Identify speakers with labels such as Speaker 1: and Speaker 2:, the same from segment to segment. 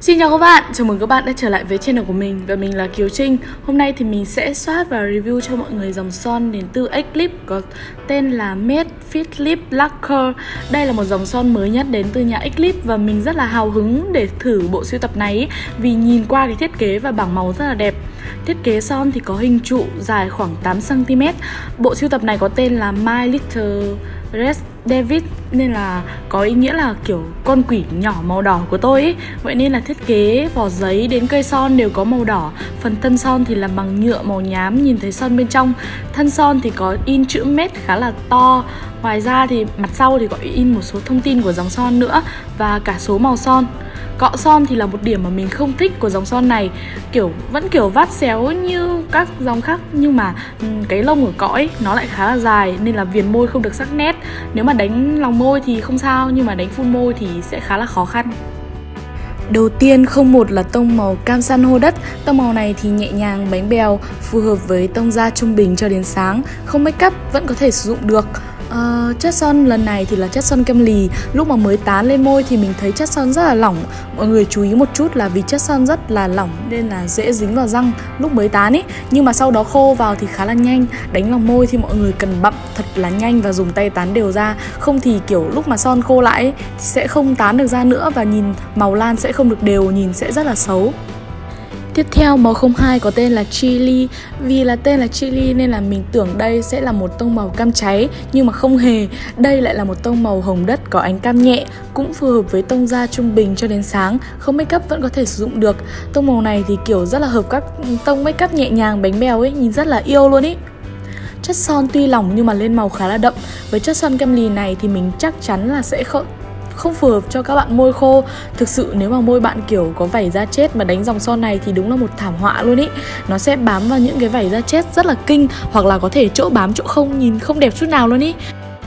Speaker 1: Xin chào các bạn, chào mừng các bạn đã trở lại với channel của mình và mình là Kiều Trinh. Hôm nay thì mình sẽ soát và review cho mọi người dòng son đến từ Eclipse có tên là Matte Fit Lip Lacquer. Đây là một dòng son mới nhất đến từ nhà Eclipse và mình rất là hào hứng để thử bộ sưu tập này vì nhìn qua cái thiết kế và bảng màu rất là đẹp. Thiết kế son thì có hình trụ dài khoảng 8cm. Bộ sưu tập này có tên là My Little Red David nên là có ý nghĩa là kiểu con quỷ nhỏ màu đỏ của tôi ấy. Vậy nên là thiết kế vỏ giấy đến cây son đều có màu đỏ. Phần thân son thì làm bằng nhựa màu nhám, nhìn thấy son bên trong. Thân son thì có in chữ Matte khá là to. Ngoài ra thì mặt sau thì có in một số thông tin của dòng son nữa và cả số màu son. Cọ son thì là một điểm mà mình không thích của dòng son này. Vẫn kiểu vát xéo như các dòng khác, nhưng mà cái lông của cọ ấy nó lại khá là dài nên là viền môi không được sắc nét. Nếu mà đánh lòng môi thì không sao, nhưng mà đánh full môi thì sẽ khá là khó khăn. Đầu tiên 01 là tông màu cam san hô đất. Tông màu này thì nhẹ nhàng bánh bèo, phù hợp với tông da trung bình cho đến sáng. Không make up vẫn có thể sử dụng được. Chất son lần này thì là chất son kem lì. Lúc mà mới tán lên môi thì mình thấy chất son rất là lỏng. Mọi người chú ý một chút là vì chất son rất là lỏng nên là dễ dính vào răng lúc mới tán ấy. Nhưng mà sau đó khô vào thì khá là nhanh. Đánh lòng môi thì mọi người cần bặm thật là nhanh và dùng tay tán đều ra. Không thì kiểu lúc mà son khô lại ấy, thì sẽ không tán được ra nữa và nhìn màu lan sẽ không được đều, nhìn sẽ rất là xấu. Tiếp theo màu 02 có tên là Chili. Vì là tên là Chili nên là mình tưởng đây sẽ là một tông màu cam cháy, nhưng mà không hề. Đây lại là một tông màu hồng đất có ánh cam nhẹ, cũng phù hợp với tông da trung bình cho đến sáng. Không make up vẫn có thể sử dụng được. Tông màu này thì kiểu rất là hợp các tông make up nhẹ nhàng bánh bèo ấy, nhìn rất là yêu luôn ý. Chất son tuy lỏng nhưng mà lên màu khá là đậm. Với chất son kem lì này thì mình chắc chắn là sẽ không phù hợp cho các bạn môi khô. Thực sự nếu mà môi bạn kiểu có vảy da chết mà đánh dòng son này thì đúng là một thảm họa luôn ý. Nó sẽ bám vào những cái vảy da chết rất là kinh, hoặc là có thể chỗ bám chỗ không, nhìn không đẹp chút nào luôn ý.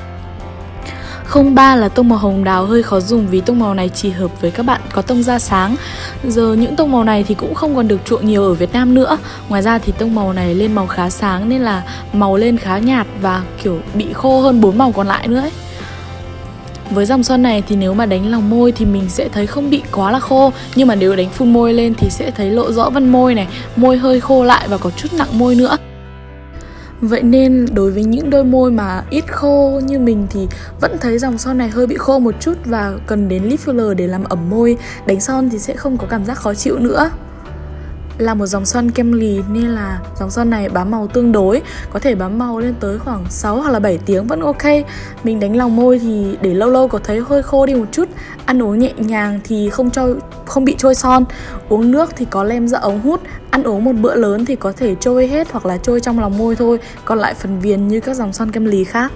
Speaker 1: 03 là tông màu hồng đào, hơi khó dùng vì tông màu này chỉ hợp với các bạn có tông da sáng. Giờ những tông màu này thì cũng không còn được chuộng nhiều ở Việt Nam nữa. Ngoài ra thì tông màu này lên màu khá sáng nên là màu lên khá nhạt và kiểu bị khô hơn 4 màu còn lại nữa ấy. Với dòng son này thì nếu mà đánh lòng môi thì mình sẽ thấy không bị quá là khô, nhưng mà nếu đánh full môi lên thì sẽ thấy lộ rõ vân môi này, môi hơi khô lại và có chút nặng môi nữa. Vậy nên đối với những đôi môi mà ít khô như mình thì vẫn thấy dòng son này hơi bị khô một chút và cần đến lip filler để làm ẩm môi. Đánh son thì sẽ không có cảm giác khó chịu nữa. Là một dòng son kem lì nên là dòng son này bám màu tương đối, có thể bám màu lên tới khoảng 6 hoặc là 7 tiếng vẫn ok. Mình đánh lòng môi thì để lâu lâu có thấy hơi khô đi một chút. Ăn uống nhẹ nhàng thì không bị trôi son. Uống nước thì có lem ra ống hút. Ăn uống một bữa lớn thì có thể trôi hết hoặc là trôi trong lòng môi thôi, còn lại phần viền như các dòng son kem lì khác.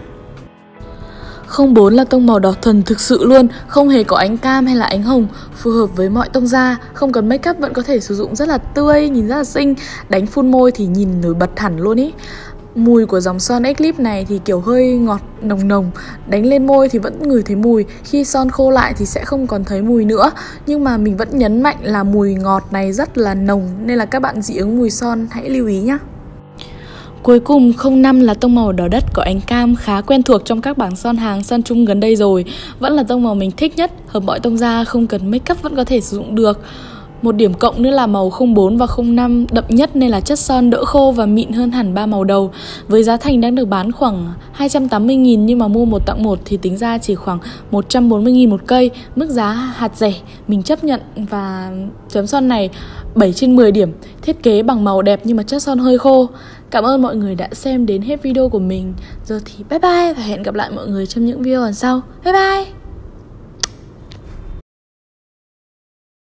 Speaker 1: 04 là tông màu đỏ thuần thực sự luôn, không hề có ánh cam hay là ánh hồng, phù hợp với mọi tông da, không cần make up vẫn có thể sử dụng, rất là tươi, nhìn rất là xinh. Đánh full môi thì nhìn nổi bật hẳn luôn ý. Mùi của dòng son Eclipse này thì kiểu hơi ngọt nồng nồng, đánh lên môi thì vẫn ngửi thấy mùi, khi son khô lại thì sẽ không còn thấy mùi nữa. Nhưng mà mình vẫn nhấn mạnh là mùi ngọt này rất là nồng nên là các bạn dị ứng mùi son hãy lưu ý nhé. Cuối cùng 05 là tông màu đỏ đất có ánh cam, khá quen thuộc trong các bảng son hàng son chung gần đây rồi. Vẫn là tông màu mình thích nhất, hợp mọi tông da, không cần make up vẫn có thể sử dụng được. Một điểm cộng nữa là màu 04 và 05 đậm nhất nên là chất son đỡ khô và mịn hơn hẳn 3 màu đầu. Với giá thành đang được bán khoảng 280.000 nhưng mà mua 1 tặng 1 thì tính ra chỉ khoảng 140.000 một cây. Mức giá hạt rẻ, mình chấp nhận và chấm son này 7/10 điểm. Thiết kế bằng màu đẹp nhưng mà chất son hơi khô. Cảm ơn mọi người đã xem đến hết video của mình. Giờ thì bye bye và hẹn gặp lại mọi người trong những video lần sau. Bye bye!